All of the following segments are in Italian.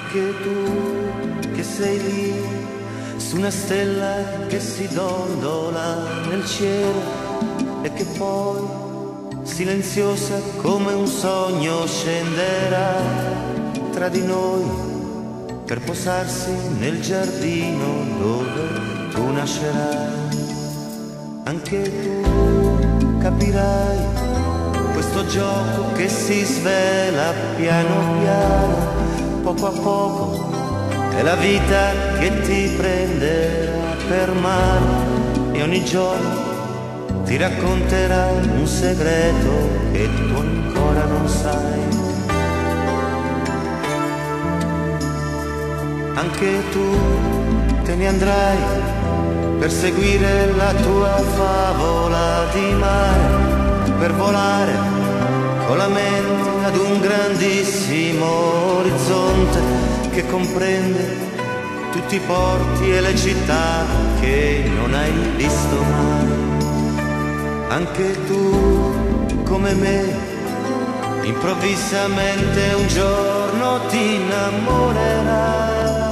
Anche tu che sei lì su una stella che si dondola nel cielo e che poi silenziosa come un sogno scenderà tra di noi per posarsi nel giardino dove tu nascerai. Anche tu capirai questo gioco che si svela piano piano, poco a poco, è la vita che ti prenderà per mano e ogni giorno ti racconterà un segreto che tu ancora non sai. Anche tu te ne andrai per seguire la tua favola di mare, per volare con la mente ad un grandissimo orizzonte che comprende tutti i porti e le città che non hai visto mai. Anche tu, come me, improvvisamente un giorno ti innamorerai.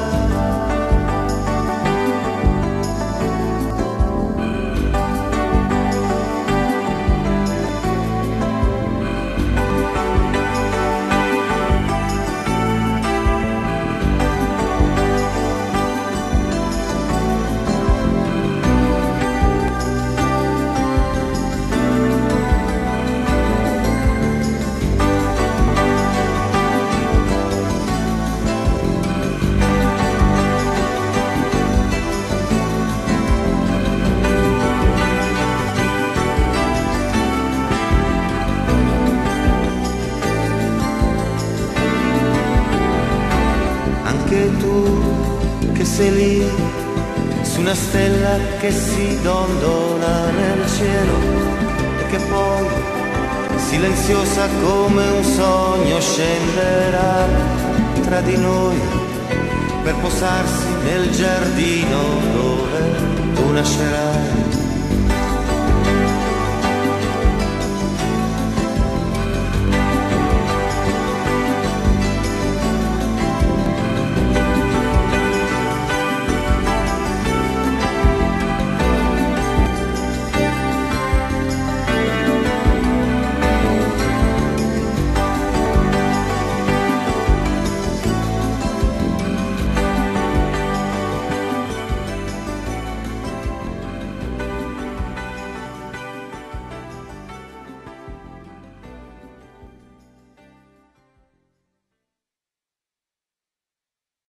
Anche tu che sei lì su una stella che si dondola nel cielo e che poi silenziosa come un sogno scenderà tra di noi per posarsi nel giardino dove tu nascerai.